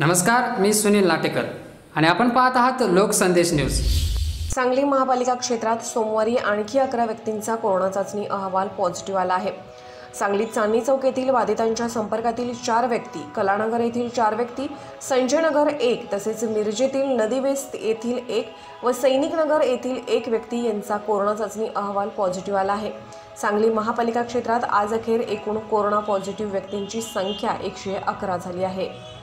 नमस्कार, मी सुनील लाटेकर आणि आपण पाहत आहात लोकसंदेश न्यूज। सांगली महापालिका क्षेत्रात सोमवारी आणखी 11 व्यक्तींचा कोरोना चाचणी अहवाल पॉझिटिव्ह आला आहे। सांगलीत चांदणी चौक येथील बाधितांच्या संपर्कातील 4 व्यक्ती, कलानगर येथील 4 व्यक्ती, संजयनगर 1 तसेच मिरजेतील नदी वेस्ट येथील 1 व सैनिकनगर येथील 1 व्यक्ती यांचा कोरोना चाचणी अहवाल पॉझिटिव्ह आला आहे। सांगली महापालिका क्षेत्रात आज अखेर एकूण कोरोना पॉझिटिव्ह व्यक्तींची संख्या 111 झाली आहे।